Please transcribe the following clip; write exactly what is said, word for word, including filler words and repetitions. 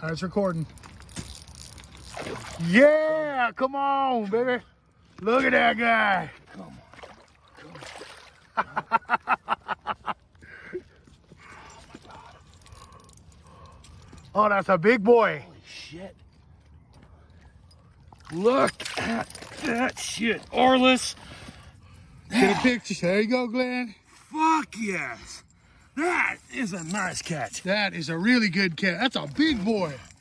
All right, it's recording. Yeah, come on, baby. Look at that guy. Come on. Come on. Oh, that's a big boy. Holy shit. Look at that shit. Orless. Get a picture. There you go, Glenn. Fuck yes. That is a nice catch. That is a really good cat. That's a big boy.